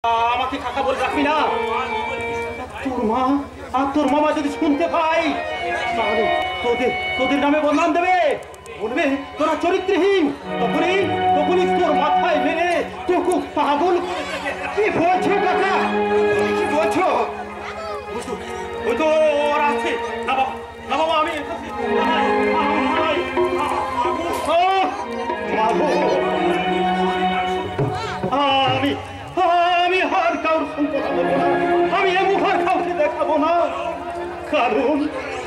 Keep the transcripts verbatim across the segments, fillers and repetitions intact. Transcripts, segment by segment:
আমাকে কাকা বলে রাখবি না। তোর মা আর তোর মামা যদি শুনতে পাই তাহলে তোদের তোদের নামে বদনাম দেবে, বলবে তোরা চরিত্রহীন। তখনই তখনই তোর মাথায় মেরে তোকে পাগল। কি বলছো কাকা, কি বলছো? ওই তো ওরা আছে না বাবা, না বাবা আমি আমি আমি হার কাউর সঙ্গে কথা বলবো না, আমি এ মুখ আর কাউকে দেখাবো না, কারণ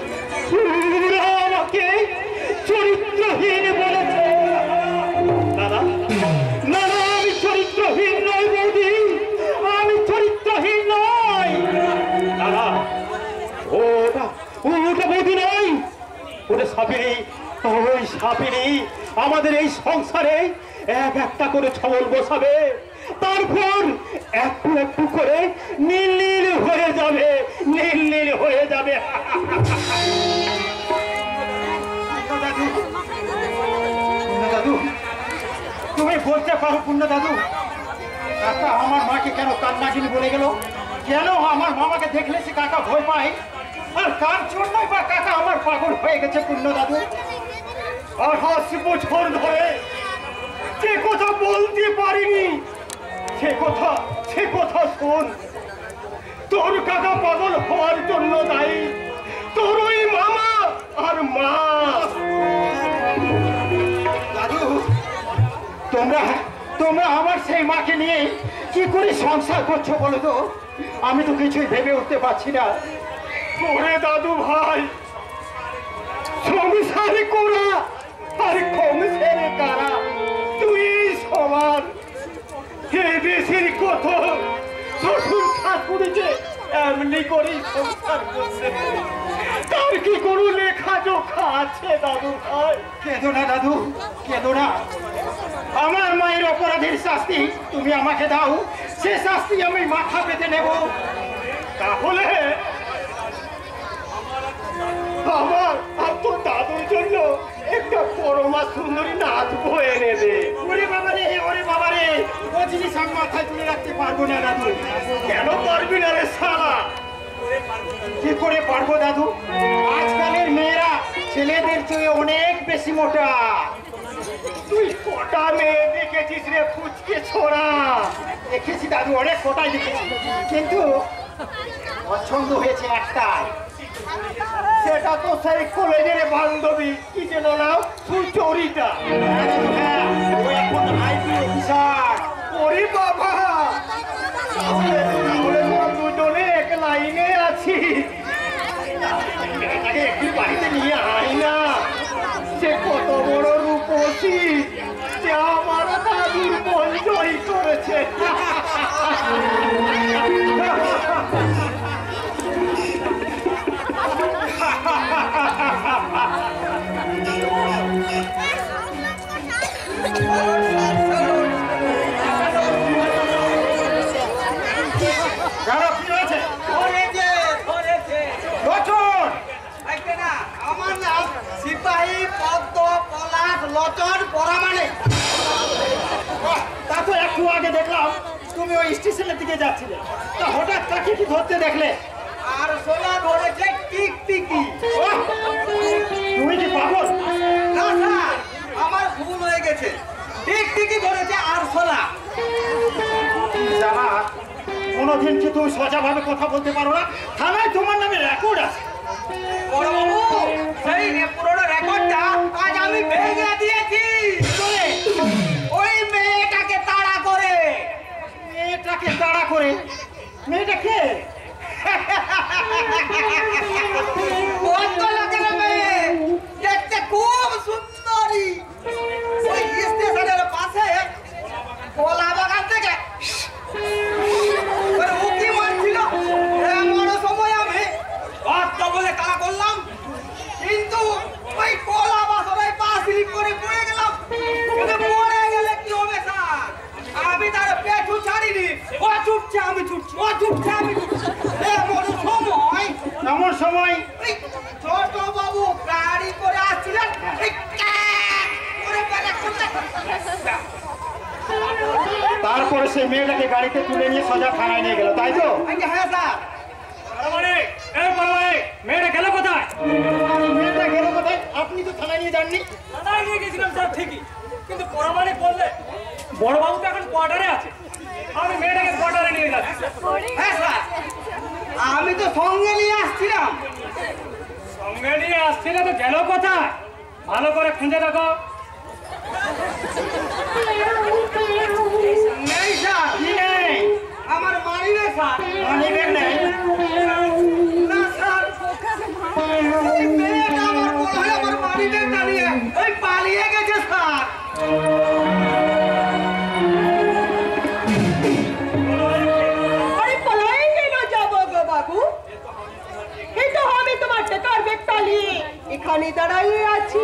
আমাকে চরিত্রহীন বলেছে। দাদা না না, আমি চরিত্রহীন নই বৌদি, আমি চরিত্রহীন নই। দাদা ওটা ওটা বৌদি নয়, ওটা সাপিনী। ওই সাপিনী আমাদের এই সংসারে এক একটা করে ছবল বসাবে, তারপর একটু একটু করে নীল নীল হয়ে যাবে, নীল নীল হয়ে যাবে। দাদু তুমি বলতে পারো পূর্ণ দাদু, কাকা আমার মাকে কেন কান্নাগিনি বলে গেল? কেন আমার মামাকে দেখলে সে কাকা ভয় পায়? আর কার জন্যই বা কাকা আমার পাগল হয়ে গেছে পূর্ণ দাদু? আঠাশ বছর ধরে যে কথা বলতে পারিনি সে কথা সে কথা শোন। তোর কাকা পাগল হওয়ার জন্য দায়ী তোর ওই মামা আর মা। দাদু তোমরা তোমরা আমার সেই মাকে নিয়ে কি করে সংসার করছো বলো তো? আমি তো কিছুই ভেবে উঠতে পারছি না। ওরে দাদু ভাই, সংসার করা আর কমসের কারা তুই সমান। হে দেশের কত শ্বশুর শাশুড়িকে এমনি করে সংসার করছে, তার কি কোনো লেখা জোখা আছে দাদু ভাই? কেঁদো না দাদু, কেঁদো না। আমার মায়ের অপরাধের শাস্তি তুমি আমাকে দাও, সে শাস্তি আমি মাথা পেতে নেব। তাহলে আমার আর তো দাদুর জন্য একটা পরমা সুন্দরী নাচ বয়ে নেবে। ওরে বাবা রে, ওরে বাবা রে, ও জিনিস আমি মাথায় তুলে রাখতে পারবো না দাদু। কেন পারবি না রে শালা? কি করে পারবো দাদু? আজকালের মেয়েরা ছেলেদের চেয়ে অনেক বেশি মোটা। তুই কটা মেয়ে দেখেছিস রে ফুচকে ছোড়া? দেখেছি দাদু, অনেক কটাই দেখেছি, কিন্তু পছন্দ হয়েছে একটাই। সেটা তো সেই কলেজের বান্ধবী, কি যেন নাম, সুচরিতা। হ্যাঁ, ও এখন আইপি অফিসার। ওরে বাবা, তাহলে তো দুজনে এক লাইনে আছি। এটাকে একটু বাড়িতে নিয়ে আয় না, সে কত বড় রূপসী, সে আমার দাদুর মন জয় করেছে। আমার নাম সিপাহী পদ্ম পলাশ লচন পরামানিক। তা তো একটু আগে দেখলাম তুমি ওই স্টেশনের দিকে যাচ্ছিলে, তা হঠাৎ কাকে কি ধরতে দেখলে? আর সোনা ধরেছে টিকটিকি। তুমি কি পাগল? না স্যার, আমার ভুল হয়ে গেছে, টিকটিকি ধরেছে আর সোনা। জানা কোনোদিন কি তুমি সোজাভাবে কথা বলতে পারো না? থানায় তোমার নামে রেকর্ড আছে। বড়বাবু, সেই পুরোনো রেকর্ডটা আজ আমি ভেঙে দিয়েছি। ওই মেয়েটাকে তাড়া করে। মেয়েটাকে তাড়া করে? মেয়েটা কে? বন্ধ লোকের মেয়ে, দেখতে খুব সুন্দরী। ওই স্টেশনের পাশে কলা বাগান থেকে উকি মারছিল। এমন সময় আমি বাধ্য বলে তাড়া করলাম, কিন্তু ওই কলা বাসনের পা স্লিপ করে পড়ে গেলাম। পড়ে গেলে কি হবে স্যার? আমি তার পেছু ছাড়িনি, ও ছুটছে আমি ছুটছি, ও ছুটছে আমি ছুটছি। এমন সময় এমন সময় ছোট বাবু গাড়ি করে আসছিলেন, তারপর তারপরে সেই মেয়েটাকে গাড়িতে তুলে নিয়ে সোজা থানায় নিয়ে গেল, তাই তো? হ্যাঁ স্যার। মেয়েটা গেল কোথায়? মেয়েটা গেল কোথায়? আপনি তো থানায় নিয়ে যাননি। থানায় নিয়ে গেছিলাম স্যার ঠিকই, কিন্তু পরমাণিক বললে বড়বাবু তো এখন কোয়ার্টারে আছে, আমি মেয়েটাকে কোয়ার্টারে নিয়ে যাচ্ছি। হ্যাঁ স্যার, আমি তো সঙ্গে নিয়ে আসছিলাম। সঙ্গে নিয়ে আসছিলে তো গেল কোথায়? ভালো করে খুঁজে দেখো। নেই স্যার। কি নেই? আমার মানিব্যাগ স্যার। মানিব্যাগ নেই? না স্যার, এই মেয়েটা আমার মনে হয় আমার মানিব্যাগটা নিয়ে ওই পালিয়ে গেছে স্যার। अरे पलाएंगे ना जाबो गो बाबू, এই তো আমি তোমার টাকার ব্যাগটা নিয়ে এখানে দাঁড়িয়ে আছি।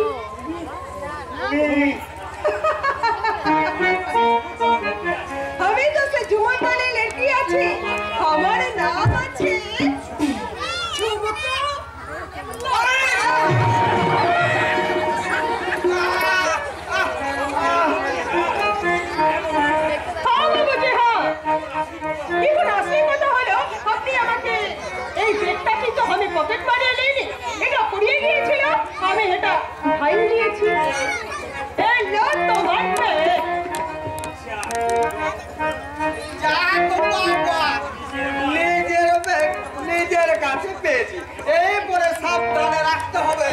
আমি তো সে ঝুমুর বলে লড়কি আছি, আমার নাম আছে ঝুমুকা। হ্যাঁ বাবুজি, হ্যাঁ। এখন আসলে কথা হলো, আপনি আমাকে এই ব্যাগটা কিন্তু আমি পকেট মারিয়ে নিইনি, এটা পড়িয়ে গিয়েছিল, আমি এটা ভাই দিয়েছি। এই লো তোমার ব্যাগ। যা তো বাবা, নিজের ব্যাগ নিজের কাছে পেয়েছি, এই পরে সাবধানে রাখতে হবে।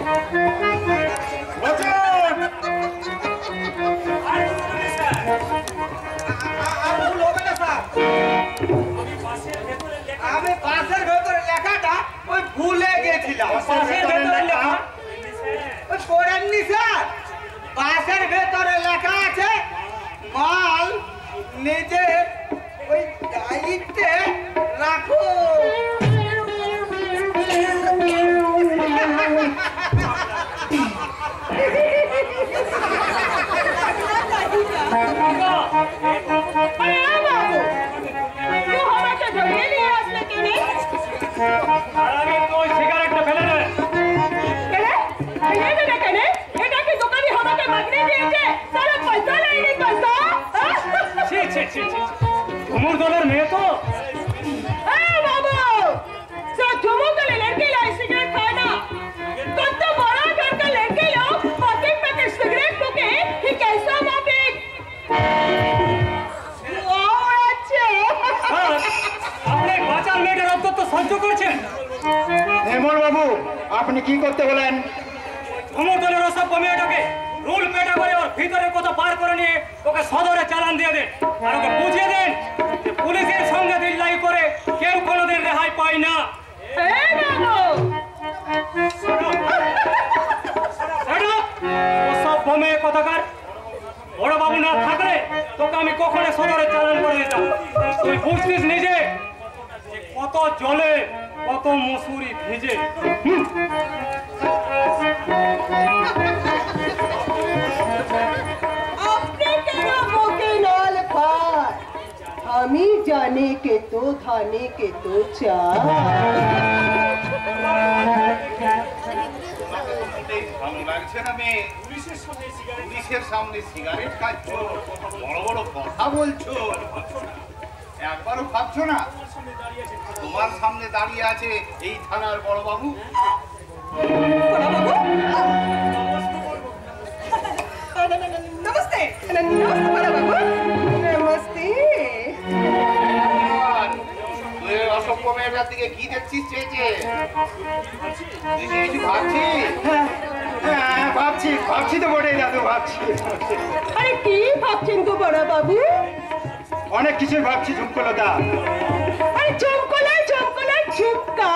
ভুল হবে না স্যার। আমি বাসের ভেতরে লেখাটা ওই ভুলে গেছিলাম। বাসের ভেতরে লেখা? ওই পড়েননি স্যার, বাসের ভেতরে লেখা আছে মাল নিজের ওই দায়িত্বে রাখো। अरे आ बाबू, तू हमारे धड़े लिए আসলে কেনে? আর আগে তো ওই সিগারেটটা ফেলে দে। কেনে? ফেলে দেবে কেনে? এটা কি দোকানি আমাকে মাগনে দিয়েছে? সারা পয়সা নেই পয়সা। ছি ছি ছি ছি, ঝুমুর দলের মেয়ে তো। ए बाबू, सब झुमू के लड़के लाई सिगरेट खाना, कत्त बड़ा घर का लड़के लोग पॉकेट में के सिगरेट फूके, ये कैसा माफिक? স্যার, আপনি বাঁচার মেয়েটার অত্যন্ত সহ্য করছেন। হেমল বাবু, আপনি কি করতে বলেন? ঝুমুর দলের অসভ্য মেয়েটাকে রুল পেটা করে ওর ভিতরে কোথাও পার করে নিয়ে ওকে সদরে চালান দিয়ে দেন, আর ওকে বুঝিয়ে দেন যে পুলিশের সঙ্গে দিল্লাই করে কেউ কোনোদিন রেহাই পায় না। ए बाबू, অসভ্য মেয়ে কথাকার। বড় বাবু না থাকলে তোকে আমি কখনো সদরে চালান করে দিতাম। তুই বুঝতিস নিজে যে কত জলে কত মসুরি ভিজে। হুম। अपने केना मोके नाल खार, আমি জানে কে তো ধানে কে তো চা। ভালো লাগছে না মেয়ে? পুলিশের সামনে সিগারেট খাচ্ছ, বড় বড় কথা বলছো, একবারও ভাবছো না তোমার সামনে দাঁড়িয়ে আছে এই থানার বড় বাবু? नमस्ते, नमस्ते बड़ा बाबू, नमस्ते। তুই অসভ্য মেয়েটার দিকে কি দেখছিস চেয়েছে? তুই কি কিছু ভাবছিস? হ্যাঁ, ভাবছি ভাবছি তো বটেই দাদু, ভাবছি। আরে কি ভাবছেন গো বড় বাবু? অনেক কিছুই ভাবছি ঝুমকলতা। আরে চমকলা চমকলা ঝুমকা।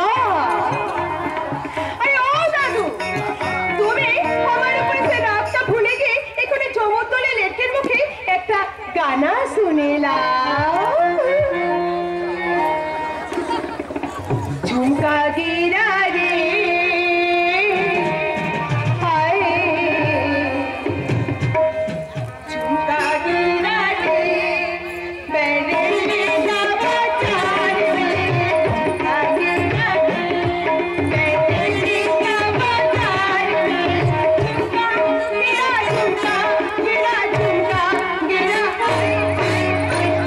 আরে ও দাদু, তুমি আমার উপরে সে রাগটা ভুলে গিয়ে এখানে ঝুমুর দলে লেটকের মুখে একটা গানা শুনেলাম। ঝুমকা গিরা রে হায়, ঝুমকা গিরা রে মেরে মেরা বাজার মে, ঝুমকা গিরা রে মেরে মেরা বাজার মে, ঝুমকা গিরা ঝুমকা গিরা ঝুমকা গিরা হায় হায়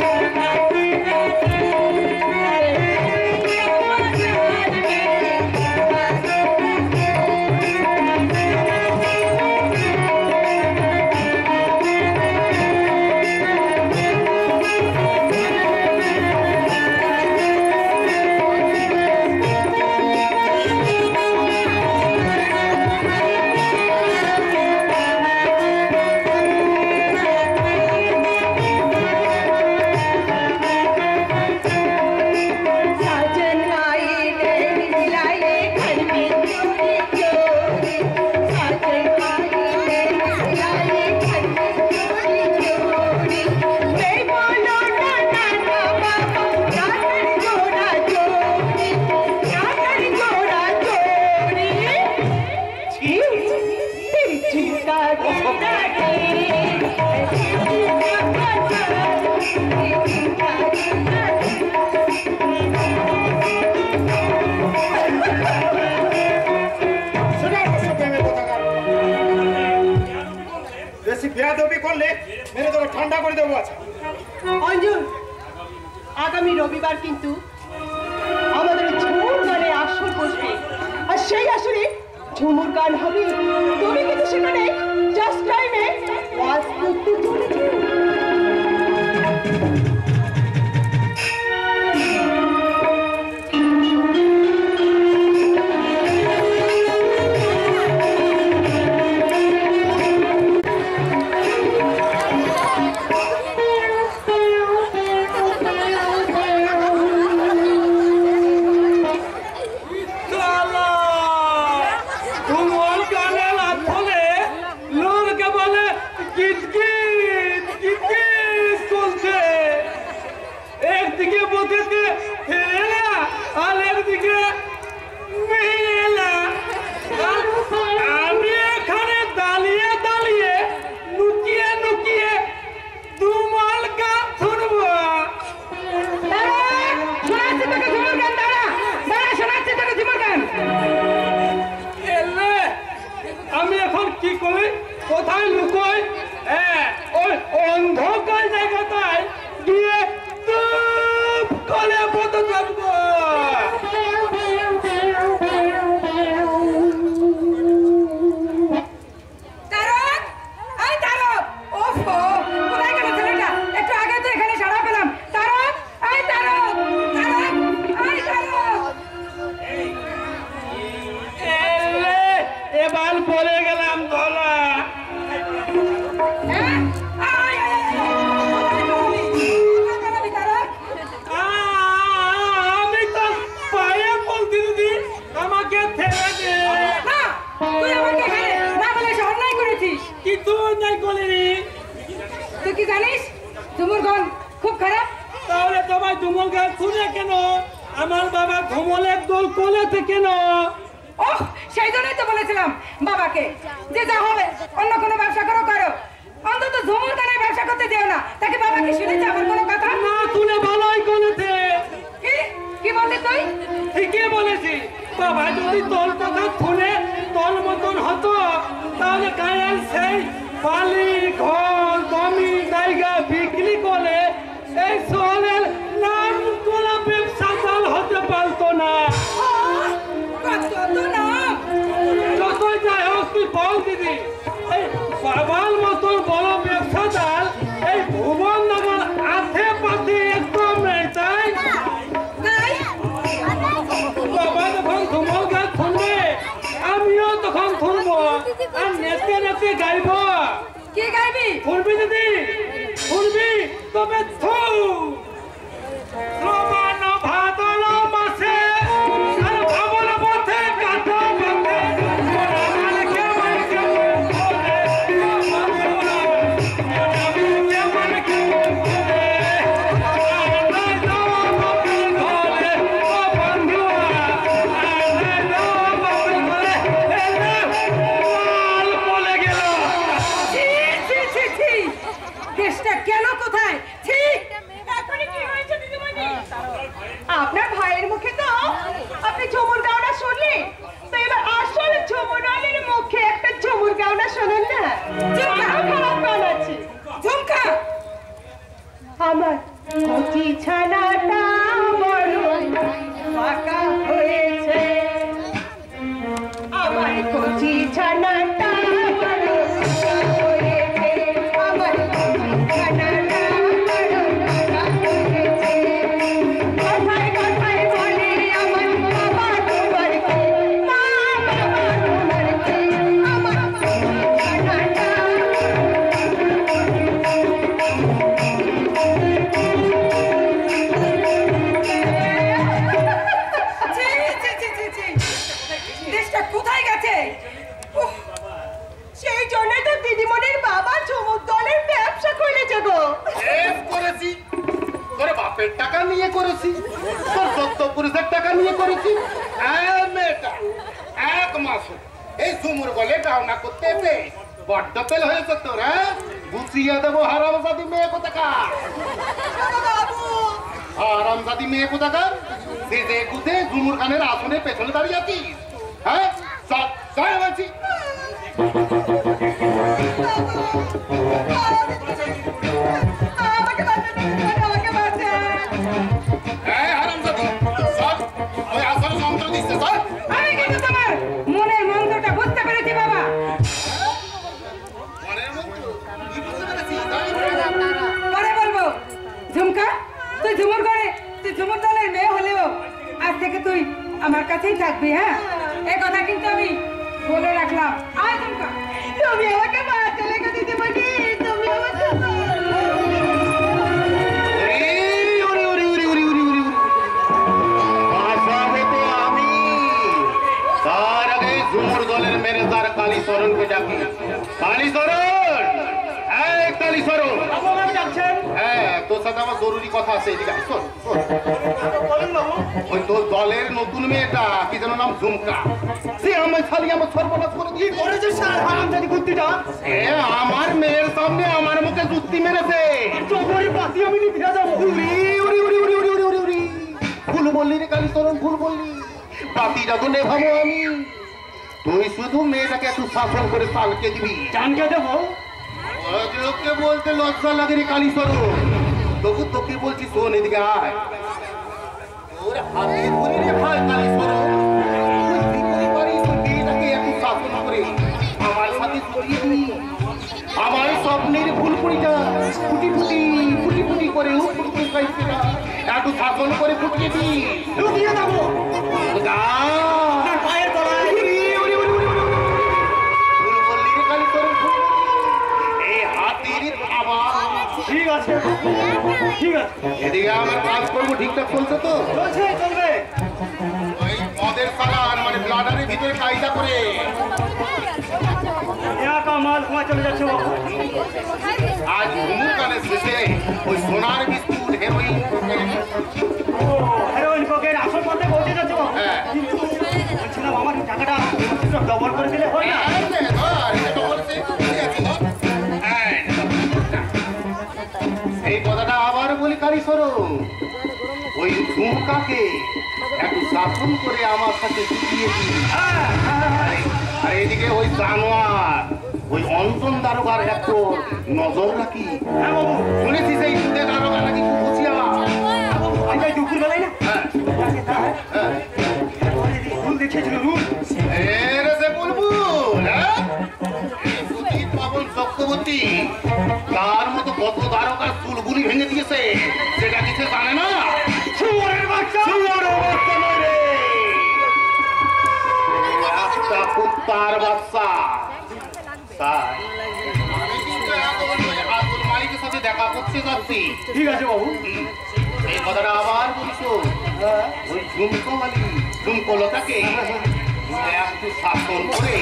মারলে মেরে তোকে ঠান্ডা করে দেবো। আচ্ছা অঞ্জন, আগামী রবিবার কিন্তু আমাদের ঝুমুর গানে আসর বসবে, আর সেই আসরে ঝুমুর গান হবে। তুমি কিন্তু সেখানে জাস্ট টাইমে ওয়াজ করতে চলেছো। কোথায় লুকোয়? হ্যাঁ, ওই অন্ধকার জায়গাটায় গিয়ে চুপ করে বসে থাকবো। এবার পড়ে গেলাম ধলা। আমি তো পায়ে বলছি দিদি, আমাকে ঠেলে দে। তুই আমাকে না বলে অন্যায় করেছিস। কিন্তু অন্যায় করিনি। তুই কি জানিস ঝুমুর গান খুব খারাপ? তাহলে তোমার ঝুমুর গান শুনে কেন? আমার বাবা ধুমলের দোল কোলেতে কেন? ওহ, সেই জন্যই তো বলেছিলাম বাবাকে যে যা হবে অন্য কোনো ব্যবসা করো করো, অন্তত ঝুমুর গানের ব্যবসা করতে যেও না। তাকে বাবাকে শুনেছে আমার কোনো কথা না শুনে ভালোই করেছে। কি কি বললি তুই? ঠিকই বলেছি। বাবা যদি তোর কথা শুনে তোর মতন হতো, তাহলে গায়ের সেই বালি ঘর জমি জায়গা বিক্রি করে এই শহরের নাম তোলা ব্যবসা চাল হতে পারতো না। যতই যাই হোক তুই বল দিদি, এই বাবার মতন বড় ব্যবসাদার এই ভুবন নগর আথে পাথে একদম নেই, তাই? বাবা যখন ধুমল গান শুনবে, আমিও তখন শুনবো, আর নেচে নেচে গাইব। কি গাইবি? শুনবি দিদি, শুনবি তবে থু সমান ভাদল মাসে আর ভাবল পথে কাটা পথে মালকে মালকে বলে মালকে মালকে বলে আনা যাও বাপের ঘরে ও বন্ধুয়া, আনা যাও বাপের ঘরে। এলে মাল বলে গেল। ছি ছি ছি ছি, দেশটা গেল কোথায়? ছি, এখনই কি হয়েছে দিদিমণি? আপনার ভাইয়ের মুখে তো আপনি ঝুমুর গাওনা শুনলেন, তো এবার আসল ঝুমুরালের মুখে একটা ঝুমুর গাওনা শোনেন না। আরো খারাপ গান আছে। ঝুমকা আমার কচি ছানাটা বড় পাকা হয়েছে, আমার কচি ছানাটা বড় পাকা হয়েছে, আমার কচি ছানাটা বড় পাকা হয়েছে। কথায় কথায় বলে আমার বাবা তোমার কে, মা বাবা তোমার কে, আমার কচি ছানাটা। ছি ছি ছি ছি ছি, দেশটা কোথায় গেছে? উহ, সেই জন্যই তো দিদিমণির বাবা ঝুমুর দলের ব্যবসা খুলেছে গো। এস করেছি, তোর বাপের টাকা নিয়ে করেছি, তোর সত্য পুরুষের টাকা নিয়ে করেছি। হ্যাঁ মেয়েটা এক মাস হলো এই ঝুমুর গলে গাওনা করতে এসে বড্ড তেল হয়েছে তোর। হ্যাঁ, গুছিয়ে দেবো হারামজাদি মেয়ে কোথাকার, হারামজাদি মেয়ে কোথাকার। সেজে গুজে ঝুমুর খানের আসনের পেছনে দাঁড়িয়ে আছিস। হ্যাঁ, সব সব আছি। আমাকে বাঁচান, আমাকে বাঁচান। এই হারামজাদি, সব ওই আসলে মন্ত্র দিচ্ছে সব। আমি কিন্তু তোমার মনের মন্ত্রটা বুঝতে পেরেছি বাবা। মনের মন্ত্র কি বুঝতে পেরেছি? পরে বলবো। ঝুমকা, তুই ঝুমুর ঘরে, তুই ঝুমুর দলের মেয়ে হলেও আজ থেকে তুই আমার কাছেই থাকবি। হ্যাঁ, এই কথা কিন্তু আমি বলে রাখলাম। আয় ঝুমকা, তুমি আমাকে বাঁচা লেগে দিতে পারি, তুমি আমাকে তার আগে ঝুমুর দলের ম্যানেজার কালীচরণকে ডাকি। কালীচরণ, এই কালীচরণ, হ্যাঁ তোর সাথে আমার জরুরি কথা আছে, এদিকে আয়, শোন, শোন। ওই তোর দলের নতুন মেয়েটা কি যেন নাম ঝুমকা, সে আমার খালি আমার সর্বনাশ করে দিয়ে করেছে স্যার হারামজাদি কুত্তিটা। এ আমার মেয়ের সামনে আমার মুখে জুত্তি মেরেছে। চোখের পাতি আমি নিভিয়ে দেবো। উরি উরি উরি উরি উরি উরি উরি ভুল বললি রে কালীচরণ, ভুল বললি। পাতিটা তো নেভাবো আমি, তুই শুধু মেয়েটাকে একটু শাসন করে পালকে দিবি। জানকে দেবো লোককে বলতে লজ্জা লাগে রে কালীচরণ। তবু তোকে বলছি শোন, এদিকে আয়। তোর হাতে ধরে রে ভাই কালীচরণ, তুই কি করে পারিস তুই মেয়েটাকে একটু শাসন করে আমার সাথে জড়িয়ে দিবি। আমার স্বপ্নের ফুলপুরিটা ফুটি ফুটি ফুটি ফুটি করে ফুটতে চাইছে না, একটু শাসন করে ফুটিয়ে দি, ডুবিয়ে দেবো। পায়ের তলায় ভুল বললি রে কালীচরণ, ভুল বললি। এই হাতির থাবা। ঠিক আছে, ঠিক আছে, এদিকে আমার কাজ করবো ঠিকঠাক চলছে তো? চলছে, চলবে। ওই মদের সালান মানে ব্লাডারের ভিতরে কায়দা করে মাল ঘুমা চলে যাচ্ছে। আজ ঘুমুর কানের শেষে ওই সোনার বিস্কুট হেরোইন হেরোইন কোকের আসল পথে পৌঁছে যাচ্ছে। হ্যাঁ, কিন্তু বলছিলাম আমার টাকাটা ডবল করে দিলে হয় না? এই কথাটা আবার বলি কালীচরণ, ওই ঝুমকাকে একটু শাসন করে আমার সাথে শিখিয়ে দিই। আর এদিকে ওই জানোয়ার ওই অঞ্চন দারোগার একটু নজর রাখি। হ্যাঁ বাবু, শুনেছি সেই দুধে দারোগা নাকি খুব হুঁশিয়ার। আমরা দুপুর বেলায় না রুল দেখেছিল, রুল সে বুলবুল পাবন চক্রবর্তী তার মতো কত দারোগার চুলগুলি ভেঙে দিয়েছে সেটা কিছু জানে না। শুয়োরের বাচ্চা, শুয়োরের বাচ্চা নয় রে, একটা কুত্তার বাচ্চা। তাই আমি কিন্তু আব্দুল মালিকের সাথে দেখা করতে যাচ্ছি। ঠিক আছে বাবু, এই কথাটা আবার বলছো। ওই ঝুমকো মালিক ঝুমকোলতাকে একটু শাসন করে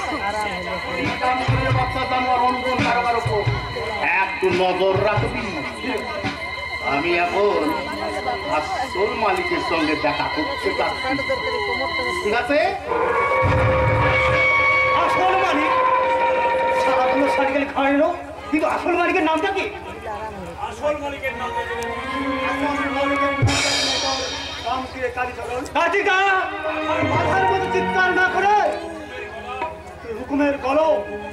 বাচ্চা জানোয়ার অঞ্চল কারোবার উপর একটু নজর রাখবি। আমি এখন আসল মালিকের সঙ্গে দেখা করতে চাচ্ছি। ঠিক আছে? আসল মালিক সারাগুলো সারিকালে খাওয়াই এলো, কিন্তু আসল মালিকের নামটা কি? আসল মালিকের নাম মাথার মধ্যে চিৎকার না করে হুকুমের বলো,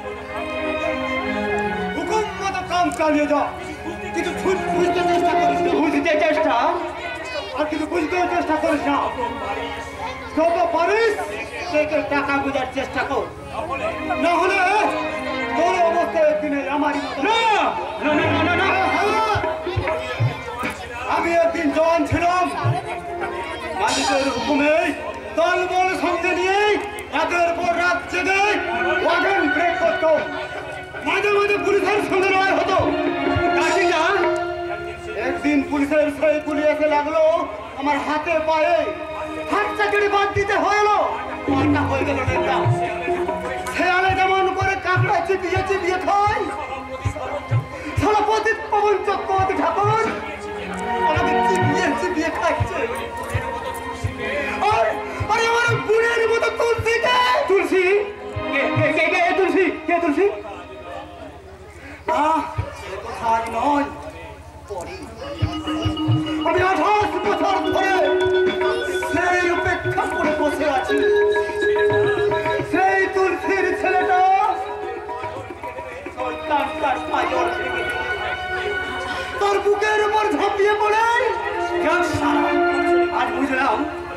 হুকুম মতো কাম চালিয়ে যাও। কিছু বুঝতে চেষ্টা করিস না, বুঝতে চেষ্টা আর কিছু বুঝতে চেষ্টা করিস না। যত পারিস টাকা বোঝার চেষ্টা কর, না হলে তোর অবস্থা একদিনে আমারই মতো। আমি একদিন জওয়ান ছিলাম, মালিকের হুকুমে দলবল সঙ্গে নিয়ে রাতের পর রাত জেগে ওয়াগন ব্রেক করত। মাঝে মাঝে পুলিশের সঙ্গে লড়াই হতো। একদিন পুলিশের সেই গুলি এসে লাগলো আমার হাতে পায়ে, হাত চাকরি বাদ দিতে হলো, মারটা হয়ে গেল নেতা। খেয়ালে যেমন করে কাঁকড়া চিপিয়ে চিপিয়ে খায়, সারা পতিত পবন চক্রবর্তী ঠাকুর আমাকে চিপিয়ে চিপিয়ে খাচ্ছে। আর আরে আমার বুড়ের মতো তুলসী কে? তুলসী কে কে কে কে তুলসী কে তুলসী? আহ, সে কথা আজ নয়, পরে। আমি আঠাশ বছর ধরে সেই অপেক্ষা করে বসে আছি। সেই তুলসীর ছেলেটা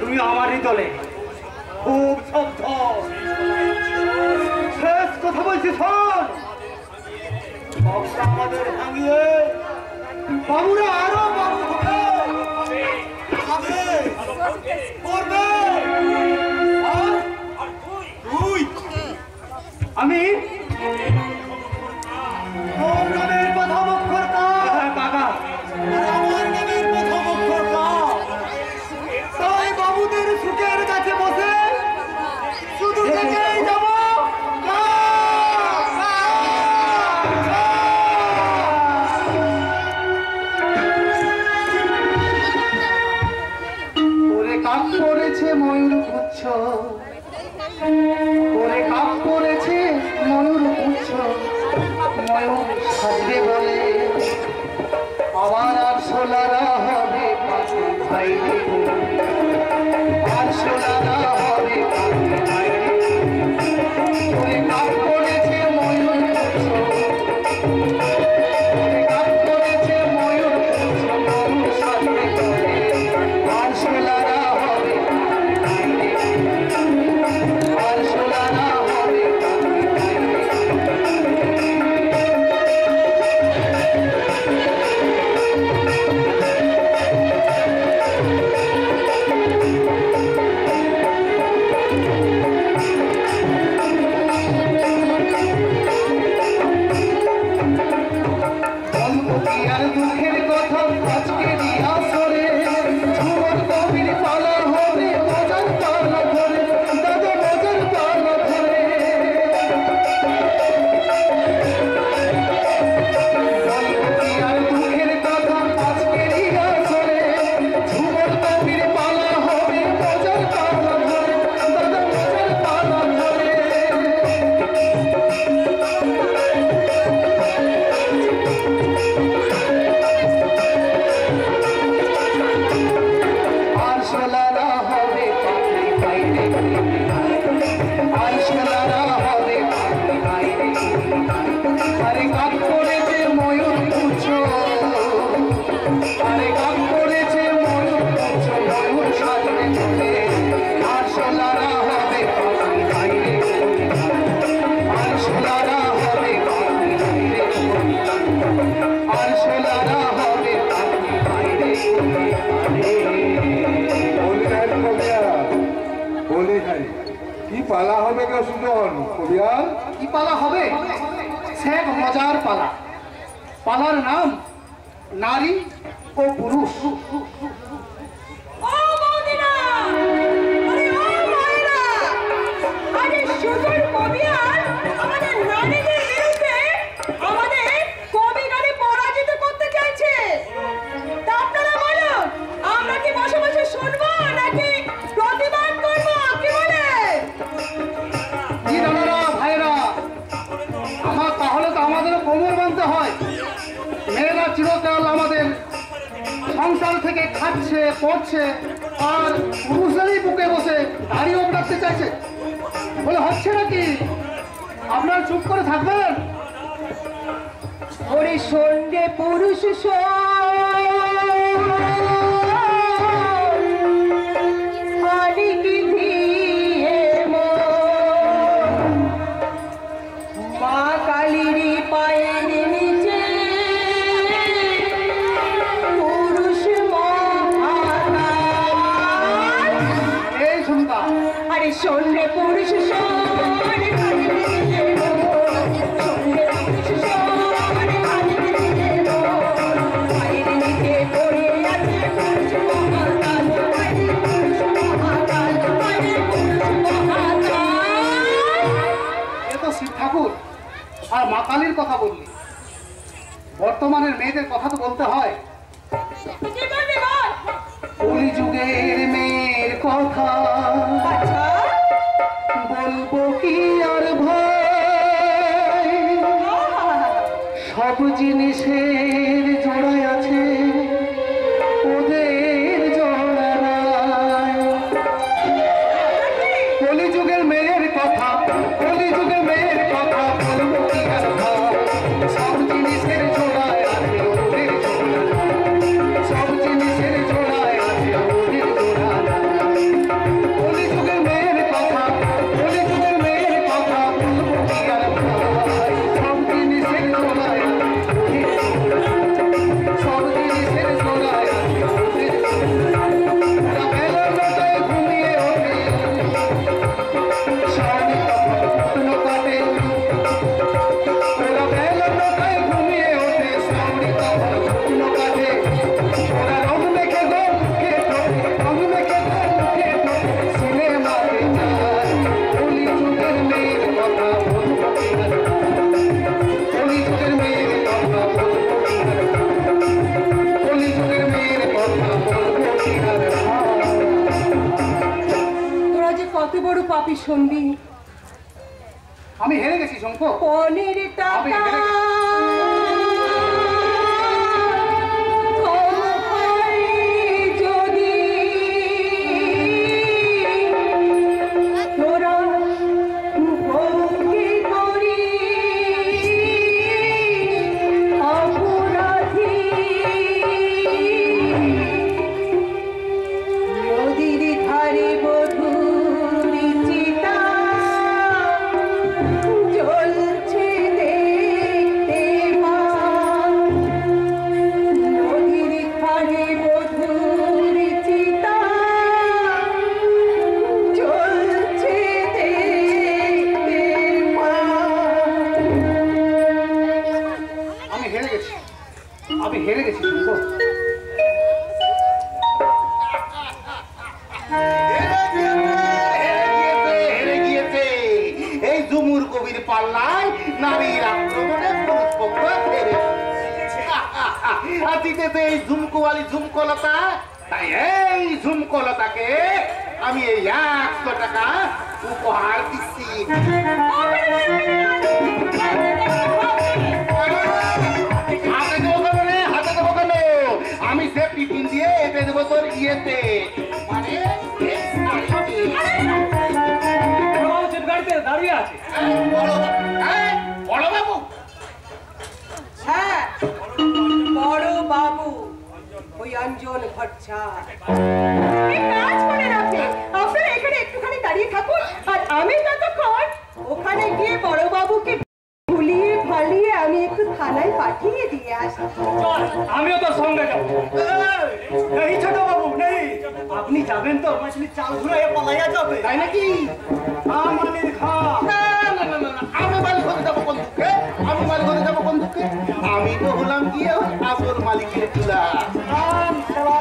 তুমি আমারই দলে। খুব শব্দ, শেষ কথা বলছি শোন। বাবুরা আমাদের ভাঙিয়ে বাবুরা আরো বাবু হবে, খাবে, করবে। আর তুই আমি তোর নামের প্রথম অক্ষর কা কাকা, আর আমার নামের প্রথম অক্ষর কা। তাই বাবুদের সুখের কাছে বসে শুধু থেকেই যাব কা, কা, কা। ওরে কাপ পড়েছে ময়ূর পুচ্ছ, ওরে কাপ পড়েছে ময়ূর পুচ্ছ, ময়ূর সাজবে বলে আবার আর সোলারা হবে পাখি বাইরে, আর সোলারা হবে পাখি বাইরে। ওরে কাপ পড়েছে ময়ূর পুচ্ছ, ওরে কাপ পড়েছে ময়ূর পুচ্ছ, ময়ূর সাজবে বলে আর সোলারা হবে পাখি বাইরে, আর সোলারা হবে পাখি বাইরে। আর দুঃখের কথা আজকে দিয়া সরে, ঝুমর কবির পালা হবে মজার পালা ধরে, দাদা মজার পালা ধরে। আর দুঃখের কথা আজকে দিয়া সরে, ঝুমর কবির পালা হবে মজার পালা ধরে, দাদা মজার পালা ধরে। আর সোলারা হবে পাখি বাইরে, আর সোলারা হবে পাখি বাইরে। আরে কাক পড়েছে ময়ূর পুচ্ছ, আরে কাক পড়েছে ময়ূর পুচ্ছ, ময়ূর সাজবে চলে আর সোলারা হবে পাখি বাইরে, আর সোলারা হবে পাখি বাইরে, আর সোলারা হবে পাখি বাইরে। কি পালা হবে গো সুজন কবিয়ার? কি পালা হবে? সে মজার পালা। পালার নাম নারী ও পুরুষ। ও বৌদিরা, আরে ও মায়েরা, আরে সুজন কবিয়ার আমাদের নারীদের বিরুদ্ধে আমাদের কবি গানে পরাজিত করতে চাইছে। তা আপনারা বলুন, আমরা কি বসে বসে শুনবো নাকি প্রতিবাদ করবো? কি বলে? কি দাদারা ভাইরা, আমার তাহলে তো আমাদেরও কোমর বাঁধতে হয়। মেয়েরা চিরকাল আমাদের সংসার থেকে খাচ্ছে পড়ছে, আর পুরুষেরই বুকে বসে দাড়ি ওপড়াতে চাইছে। বলে হচ্ছে নাকি? আপনারা চুপ করে থাকবেন? ওরে সন্ধ্যে পুরুষ মা কালীর পায়ের নিচে পুরুষ মহাকাল। এই শুনবা, আরে সন্ধ্যে পুরুষ সন্ধ্যে পুরুষ ঠাকুর আর মা কালীর কথা বললি, বর্তমানের মেয়েদের কথা তো বলতে হয়। কলি যুগের মেয়ের কথা বলবো কি আর ভাই, সব জিনিসের জোড়ায় আছে ওদের জোড়া নাই। কলি যুগের মেয়ের কথা, কলি যুগের মেয়ের কথা বলবো কি আর ভাই, সব জিনিসের জোড়ায় আছে ওদের জোড়া নাই, সব জিনিসের জোড়ায় আছে ওদের জোড়া নাই। বড় পাপী শুনবি। আমি হেরে গেছি শঙ্কর। পনের আমি টাকা হেরে গেছি। আমি হেরে গেছি শঙ্কর। হেরে গিয়েছে এই ঝুমুর কবির পাল্লায় নারীর আক্রমণে পুরুষ পক্ষ হেরে জিতেছে এই ঝুমকুয়ালি ঝুমকলতা। তাই এই ঝুমকলতাকে আমি এই একশো টাকা উপহার দিচ্ছি। আমি সে টিফিন দিয়ে এতে দেবো তোর ইয়েতে, মানে গাড়িতে দাঁড়িয়ে আছে। বড় বাবু, হ্যাঁ বড় বাবু ওই অঞ্জন ভট্টাচার্য। এক কাজ করেন আপনি, আপনারা এখানে একটুখানি দাঁড়িয়ে থাকুন আর আমি ততক্ষণ ওখানে গিয়ে বড় বাবুকে ভুলিয়ে ভালিয়ে আমি একটু থানায় পাঠিয়ে দিয়ে আসি। আমিও তোর সঙ্গে যাবো। এই ছোট বাবু নেই, আপনি যাবেন তো মাছলি চাল ঘুরাইয়া পালাইয়া যাবে, তাই নাকি? আমাদের খা না না না না, আমি মালিক হতে যাবো কোন দুঃখে? আমি মালিক হতে যাবো কোন দুঃখে? আমি তো হলাম কি আসল মালিকের তুলা। রাম সেবা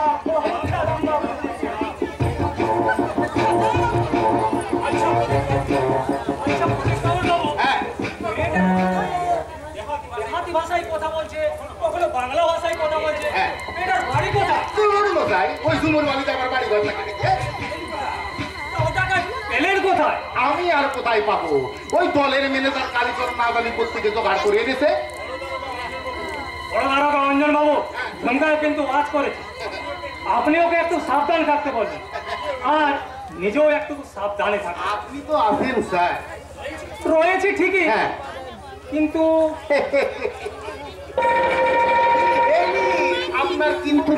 হ্যাঁ, দেহাতি ভাষায় কথা বলছে, কখনো বাংলা ভাষায় কথা বলছে। হ্যাঁ। এটার বাড়ি কোথায়? চুমুর মশাই, ওই চুমুর মালিক আমার বাড়ি ঘর না কেটে ও টাকা পেলেন কোথায়? আমি আর কোথায় পাবো? ওই দলের ম্যানেজার কালীচর নাদালি প্রত্যেকে জোগাড় করে এনেছে। বড় দারোগা অঞ্জন বাবু ঝুমকায় কিন্তু ওয়াজ করেছে, আপনি ওকে একটু সাবধান থাকতে বলবেন আর নিজেও একটু সাবধানে থাকবেন। আপনি তো আছেন স্যার। রয়েছে ঠিকই, হ্যাঁ, কিন্তু এই নিন, আপনার কিন্তু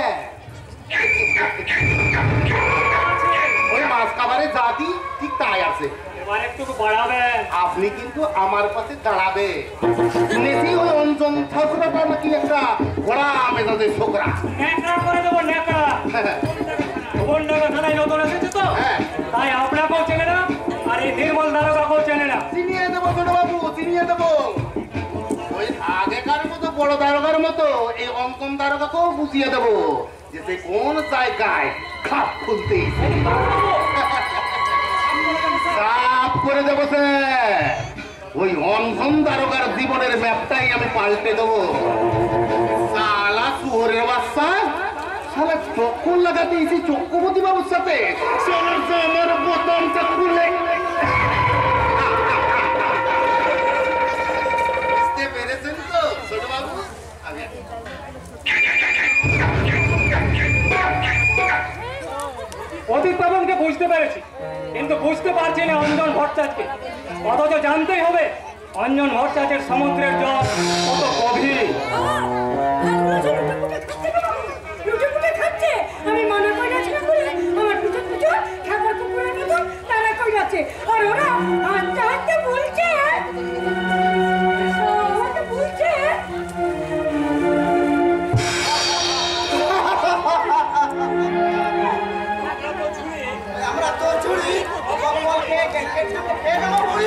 ওই মাছ খাবারে যা দি ঠিক তাই আছে। এবার একটু বাড়াবেন। আপনি কিন্তু আমার পাশে দাঁড়াবে। শুনেছি ওই অঞ্জন ঠাকুরাটা নাকি একটা ঘোড়া মেজাজের ছোকরা। ন্যাকড়া করে দেবো ন্যাকড়া। ভবনডাঙ্গা থানায় নতুন এসেছে তো, হ্যাঁ। তাই আপনাকেও চেনে না আর এই নির্মল দারোগাকেও চেনে না। চিনিয়ে দেবো ছোট বাবু, চিনিয়ে দেবো। ওই আগেকার মতো বড় দারোগার মতো এই অঙ্কন দারোগাকেও বুঝিয়ে দেবো যে সে কোন জায়গায় খাপ খুলতে সাফ করে দেবো স্যার। ওই অঞ্জন দারোগার জীবনের ম্যাপটাই আমি পাল্টে দেবো। সালা শুয়োরের বাচ্চা, সালা চক্কর লাগাতে এসে চক্রবর্তী বাবুর সাথে চলো তো আমার বোতামটা খুলে। বুঝতে পেরেছেন তো ছোট বাবু? অতীত পাবনকে বুঝতে পেরেছি, কিন্তু বুঝতে পারছি না অঞ্জন ভট্টাচার্যকে। অথচ জানতেই হবে অঞ্জন ভট্টাচার্যের সমুদ্রের জল কত গভীর। আমি মনে করেছিলাম বলে আমার পিছন পিছন খাবার কুকুরের মতো তারা কই যাচ্ছে আর ওরা হাঁটতে হাঁটতে বলছে আমাকে বলছে আমরা তো চুরি বলকে খেয়ে নেবো বুড়ি।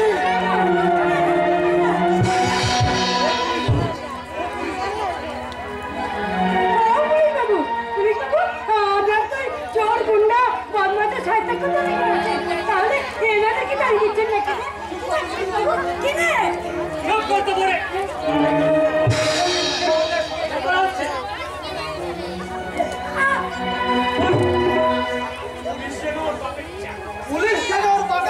তাহলে এনারা কি দাঁড়িয়ে দিচ্ছেন নাকি কিনে সব করতে পারে। পুলিশ কেন ওর বাপের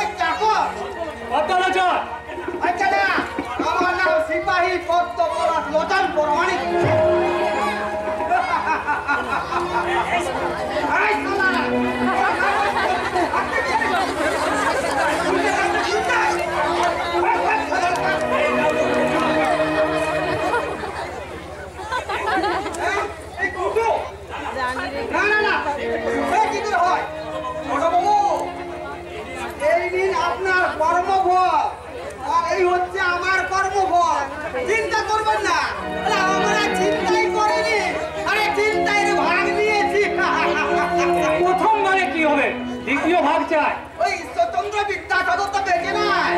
কি হবে, দ্বিতীয় ভাগ চাই। ওই ঈশ্বরচন্দ্র বিদ্যাসাগর তো বেঁচে নাই।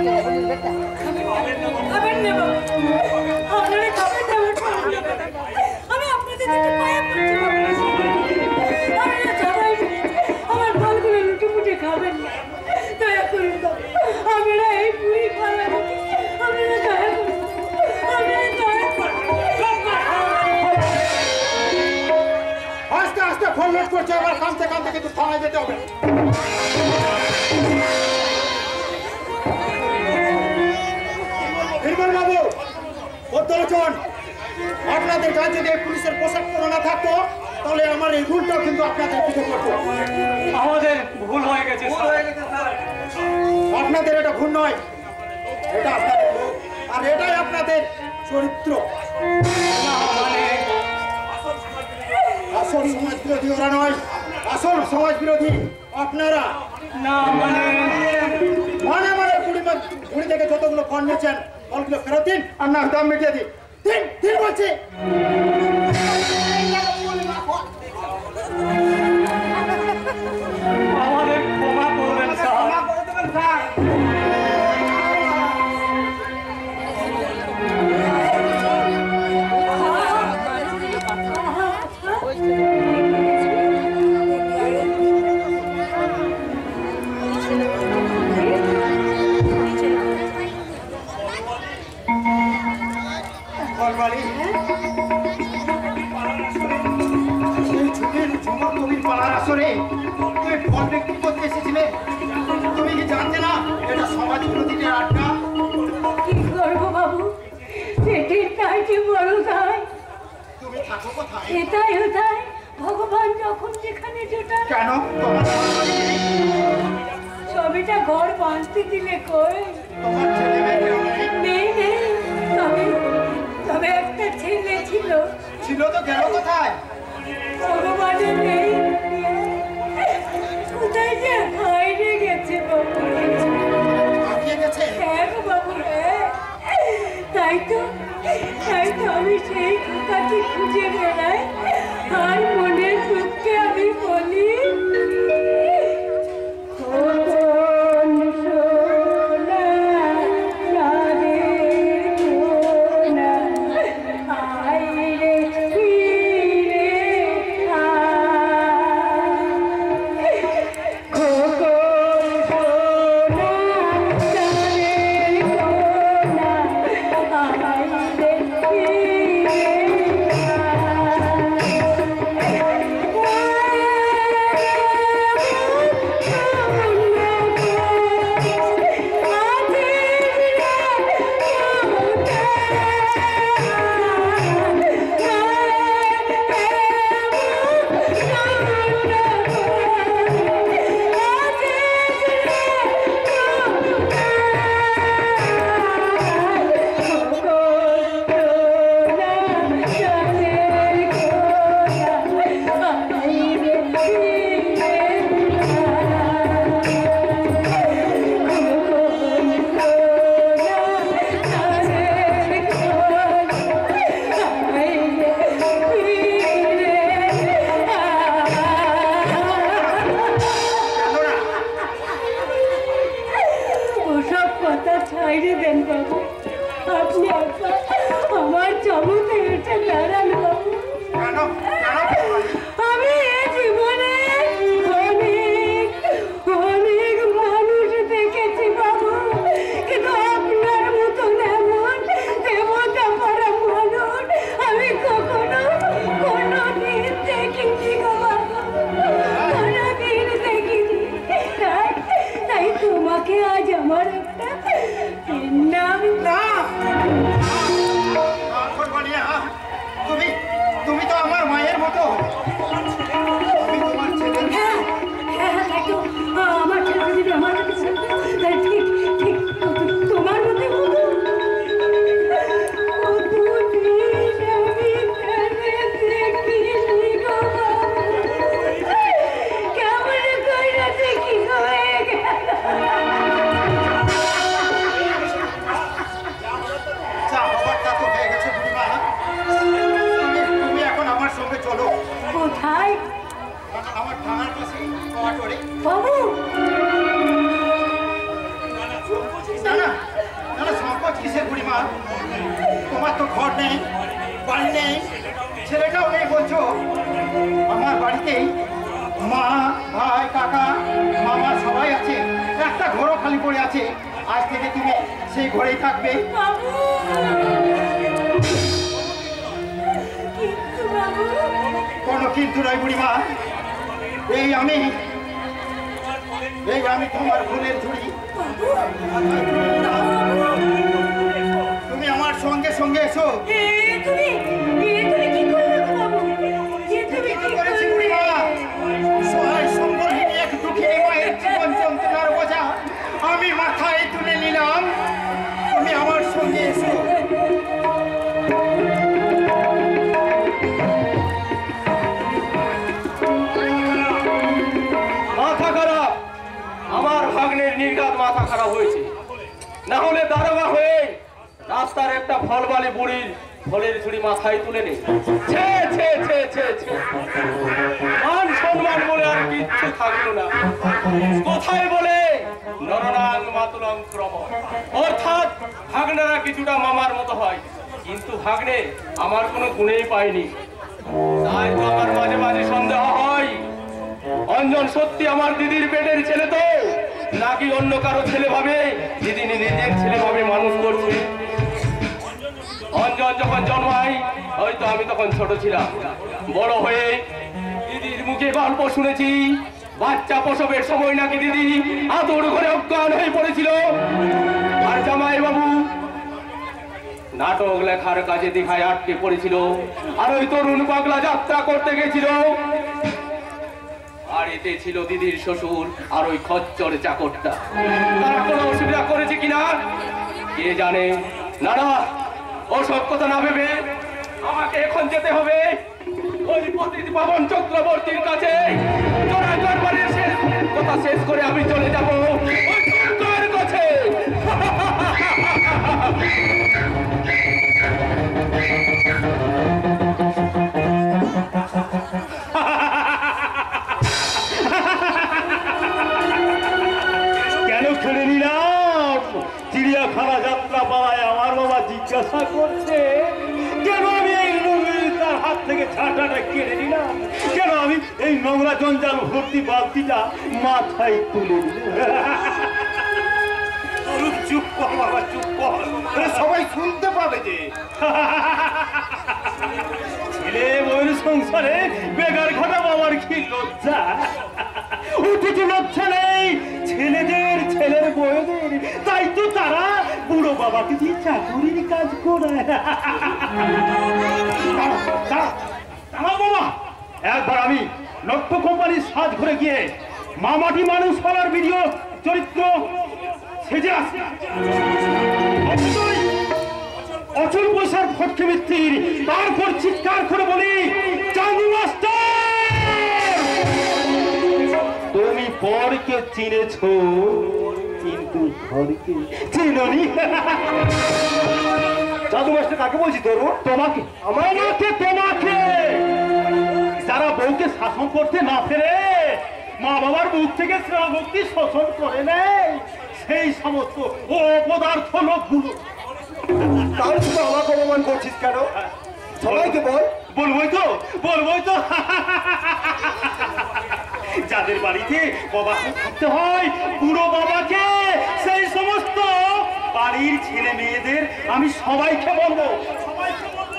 খাবেন নেব, আপনারা খাবেন নেব, আমি আপনাদের দিকে পায়ে পড়ছি বাবু। আপনারা সবাই আমার ফলগুলো লুটে মুটে খাবেন না, দয়া করুন বাবু। আপনারা এই বুড়ি খাবেন, আপনারা দয়া করুন, আপনারা দয়া করুন। আস্তে আস্তে ফোন লোড করছে, আবার কামতে কামতে কিন্তু থানায় যেতে হবে। নির্মল বাবু, ভদ্রলোচন, আপনাদের গায়ে যদি এই পুলিশের পোশাক পরা না থাকতো তাহলে আমার এই ভুলটাও কিন্তু আপনাদের পিঠে করতো। আমাদের ভুল হয়ে গেছে ভুল স্যার। হয়ে গেছে স্যার। আপনাদের এটা ভুল নয়, এটা আপনাদের ভুল, আর এটাই আপনাদের চরিত্র। না মানে আসল সমাজ বিরোধী ওরা নয়, আসল সমাজ বিরোধী আপনারা। না মানে মানে মানে কুড়ি কুড়ি থেকে যতগুলো ফোন নিয়েছেন ফলগুলো ফেরত দিন, আর না দাম মিটিয়ে দিন। দিন দিন বলছি। আমাদের ক্ষমা করবেন স্যার। ক্ষমা করে দেবেন স্যার। ফলবাড়ি এই ছুটির ঝুমর কবির পাড়ার আসরে তুমি ফল বিক্রি করতে এসেছিলে। তুমি কি জানতে না এটা সমাজ বিরোধীদের আড্ডা? কি করবো বাবু, পেটের কাছে বড় দায়, তুমি থাকো কোথায়? এটাই ওটাই ভগবান যখন যেখানে জোটান। কেন তোমার ফলবাড়ি নেই? ছবিটা ঘর বাঁধতে দিলে কই? তোমার ছেলে মেয়ে কেউ নেই? নেই নেই, তবে তবে একটা ছেলে ছিল, ছিল তো গেল কোথায়? ভগবানের নেই, কোথায় যে বাইরে গেছে বাবু। হারিয়ে গেছে? হ্যাঁ গো বাবু, হ্যাঁ। তাই তো তাই তো আমি সেই কাছে খুঁজে বেড়াই, আর মনের দুঃখে আমি বলি কখন সোনা চাঁদের কোনা, আয় রে ফিরে আয়। কখন সোনা চাঁদের কোনা, আয় রে ফিরে ওসব কথা ছাইড়ে দেন বাবু, আপনি একবার আমার জমিতে এসে দাঁড়ান বাবু। কেন কেন ফলবাড়ি? আমি এই জীবনে অনেক অনেক মানুষ দেখেছি বাবু, কিন্তু আপনার মতন এমন দেবতা পারা মানুষ আমি কখনো কোনোদিন দেখিনি গো বাবু, কোনোদিন দেখিনি। তাই তাই তোমাকে আজ আমার একটা নাম না ফলবাড়ি, তুমি তুমি তো আমার মায়ের বুড়িমা, তোমার তো ঘর নেই, বাড়ি নেই, ছেলেটাও নেই বলছো। আমার বাড়িতেই মা, ভাই, কাকা, মামা সবাই আছে, একটা ঘরও খালি পড়ে আছে। আজ থেকে তুমি সেই ঘরেই থাকবে। কোনো কিন্তু নয় বুড়িমা, এই আমি এই আমি তোমার ফুলের ঝুড়ি। তুমি আমার সঙ্গে সঙ্গে এসো। করেছি বুড়িমা, সহায় সম্বলহীনী এক দুঃখিনী মায়ের জীবন যন্ত্রণার বোঝা আমি মাথায় তুলে নিলাম। তুমি আমার সঙ্গে এসো। মাথা খারাপ, আমার ভাগ্নের নির্ঘাত মাথা খারাপ হয়েছে। না হলে দারোগা হয়ে রাস্তার একটা ফলবালি বুড়ির ফলের ঝুড়ি মাথায় তুলে নে। ছে ছে ছে ছে ছে মান সম্মান বলে আর কিচ্ছু থাকলো না। কোথায় বলে নরনাং মাতুলং ক্রম, অর্থাৎ ভাগ্নেরা কিছুটা মামার মতো হয়, কিন্তু ভাগ্নে আমার কোনো গুণেই পায়নি। তাই তো আমার মাঝে মাঝে সন্দেহ হয় অঞ্জন সত্যি আমার দিদির পেটের ছেলে তো, নাকি অন্য কারো ছেলে ভাবে দিদি নিজের ছেলে ভাবে মানুষ করছে। অঞ্জন যখন জন্মায় হয়তো আমি তখন ছোট ছিলাম। বড় হয়ে দিদির মুখে গল্প শুনেছি, বাচ্চা প্রসবের সময় নাকি দিদি আদর ঘরে অজ্ঞান হয়ে পড়েছিল। আর জামাই বাবু নাটক লেখার কাজে দীঘায় আটকে পড়েছিল, আর ওই তরুণ পাগলা যাত্রা করতে গেছিল। আর এতে ছিল দিদির শ্বশুর আর ওই খচ্চর চাকরটা। তারা কোনো অসুবিধা করেছে কিনা কে জানে। না না, ওসব কথা না ভেবে আমাকে এখন যেতে হবে ওই পতিত পাবন চক্রবর্তীর কাছে। জোড়া দরবারের শেষ কথা শেষ করে আমি চলে যাব ওই চক্রের কাছে। কেন খেলে নিলাম? চিড়িয়াখানা যাত্রা পাড়ায় আমার বাবা জিজ্ঞাসা করছে কেন আমি এই তার হাত থেকে ছাটাটা কেড়ে নিলাম, কেন আমি এই নোংরা জঞ্জাল ভর্তি বালতিটা মাথায় তুলে নিলাম। চুপ কর বাবা, চুপ কর, সবাই শুনতে পাবে যে। ছেলে বউয়ের সংসারে বেগার ঘটা বাবার কি লজ্জা, উঠেছ লজ্জা নেই ছেলেদের, ছেলের বউদের। তাই তো তারা বুড়ো বাবাকে দিয়ে চাকরির কাজ করায়। বাবা, একবার আমি নট্য কোম্পানির সাজ ঘুরে গিয়ে মামাটি মানুষ হওয়ার ভিডিও চরিত্র সেজে আসি। অচল পয়সার ফটকে মিত্তির, তারপর চিৎকার করে বলি চাঁদু মাস্টার, তুমি পরকে চিনেছ কিন্তু ঘরকে চিননি। চাঁদু মাস্টার কাকে বলছি? তোর তোমাকে, আমাকে, তোমাকে। যারা বউকে শাসন করতে না ফেরে মা বাবার মুখ থেকে শ্রেয় ভক্তি শোষণ করে নেয়, সেই সমস্ত ও অপদার্থ লোকগুলো। তার শুধু আমাকে অপমান করছিস কেন? সবাইকে বল। বলবোই তো, বলবোই তো। যাদের বাড়িতে বাবা থাকতে হয় বুড়ো বাবাকে, সেই সমস্ত বাড়ির ছেলে মেয়েদের আমি সবাইকে বলবো, সবাইকে বলবো।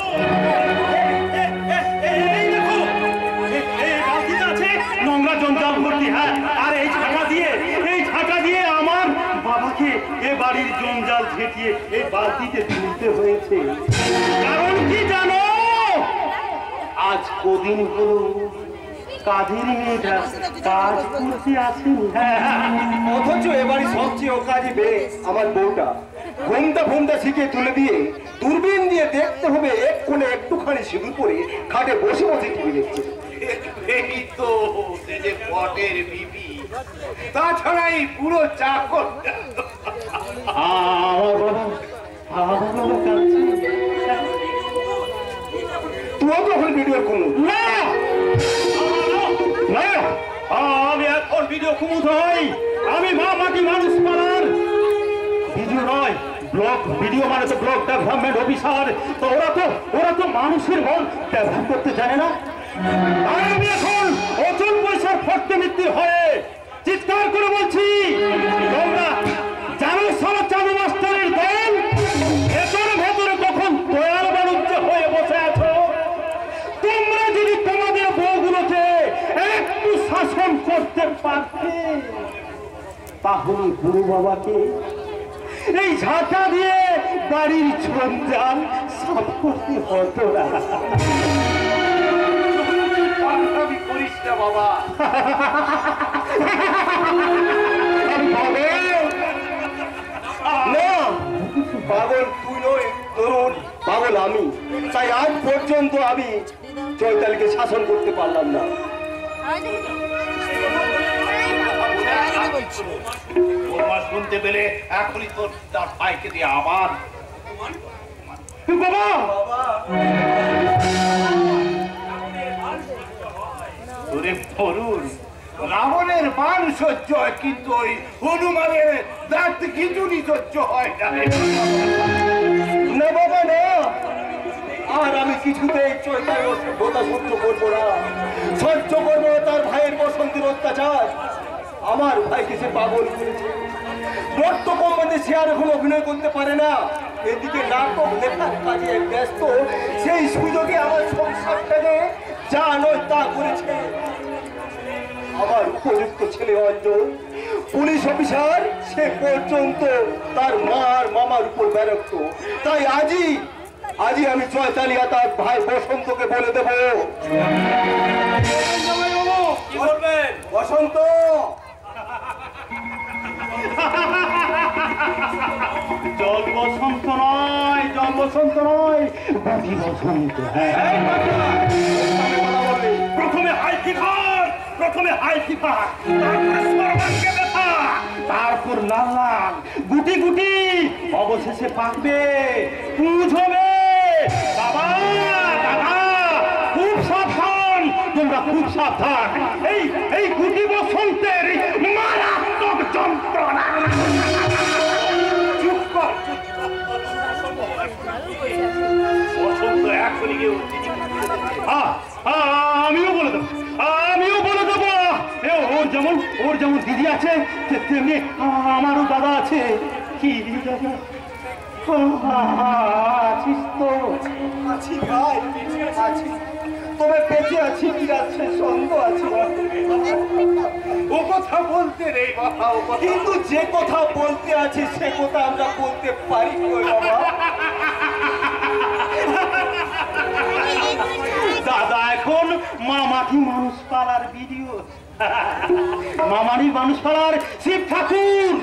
এই দেখো, এই বালতিটা আছে নোংরা জঞ্জাল ভর্তি, হ্যাঁ, আর এই ঝাঁটা দিয়ে, এই ঝাঁটা দিয়ে আমার বাবাকে এ বাড়ির জঞ্জাল ঝেঁটিয়ে এই বালতিতে তুলতে হয়েছে। কারণ কি জানো? আজ কদিন হলো কাজের মেয়েটা কাজ করতে আসেনি, অথচ এবারে সবচেয়ে ও কাজে বেশ আমার বউটা ঘুমটা ঘুমটা শিখে তুলে দিয়ে দূরবীন দিয়ে দেখতে হবে এক কোণে একটুখানি সিঁদুর পরে খাটে বসে বসে টিভি দেখছে। এই তো সে যে পটের বিবি, তাছাড়া এই পুরো চাকর। আমার বাবা, আমার বাবা কাঁদছে। তুইও তখন ভিডিও কোনো না, না, আমি এখন ভিডিও কুমুদ হই। আমি মা মাটি মানুষ পাড়ার ভিডিও নয়, ব্লক ভিডিও মানে তো ব্লক ডেভেলপমেন্ট অফিসার। তো ওরা তো ওরা তো মানুষের মন ডেভেলপ করতে জানে না। আর আমি এখন অচল পয়সার ফটকে মিত্তি হয়ে চিৎকার করে বলছি, তোমরা জানো সব চালু মাস্টারের দল ভেতরে ভেতরে কখন দয়াল বাণিজ্য হয়ে বসে আছো। তোমরা যদি তোমাদের বউগুলোকে একটু শাসন করতে পারতে তাহলে গুরু বাবাকে এই ঝাঁটা দিয়ে বাড়ির ঝঞ্ঝাল সাফ করতে হতো না। করিস না বাবা, না পাগল তুই নয়, তরুণ পাগল আমি। তাই আজ পর্যন্ত আমি চৈতালিকে শাসন করতে পারলাম না। শুনতে পেলে এখনই তোর তার ভাইকে দিয়ে আবার বাবা তোরে তরুণ রাবণের বাণ সহ্য হয়, কিন্তু ওই হনুমানের দাঁত খিচুড়ি সহ্য হয় না। না বাবা না, আর আমি কিছুতেই চৈতালির কথা সহ্য করবো না। সহ্য করবো তার ভাইয়ের বসন্তের অত্যাচার। আমার ভাইকে সে পাগল করেছে। রক্ত কোম্পানি সে আর এখন অভিনয় করতে পারে না, এদিকে নাটক লেখার কাজে ব্যস্ত। সেই সুযোগে আমার সংসারটাকে যা নয় তা করেছে। আমার উপযুক্ত ছেলে অঞ্জন পুলিশ অফিসার, সে পর্যন্ত তার মার মামার উপর বেরক্ত। তাই আজই আজই আমি চৈতালিয়া তার ভাই বসন্তকে বলে দেব। কি বলবেন বসন্ত, জল বসন্ত নয়, জল বসন্ত নয়, বাকি বসন্ত। প্রথমে হাই ফিভার, প্রথমে হাই ফিভার, তারপর লাল লাল গুটি গুটি, অবশেষে পাকবে, পুঁজ হবে। বাবা দাদা খুব সাবধান, তোমরা খুব সাবধান। এই এই গুটি বসন্তের মারাত্মক যন্ত্রণা। চুপ কর, বসন্ত এখনই গিয়ে আমিও বলে দেবো, আমিও বলে দেবো। ওর যেমন ওর যেমন দিদি আছে তেমনি আমারও দাদা আছে। কি দাদা আছিস তো? আছি ভাই, আছি। তবে বেঁচে আছি কি আছে সন্দেহ আছে। ও কথা বলতে রে বাবা, ও কথা কিন্তু যে কথা বলতে আছে সে কথা আমরা বলতে পারি কই বাবা? দাদা এখন মামাটি মানুষ পালার ভিডিও, মামাটি মানুষ পালার শিব ঠাকুর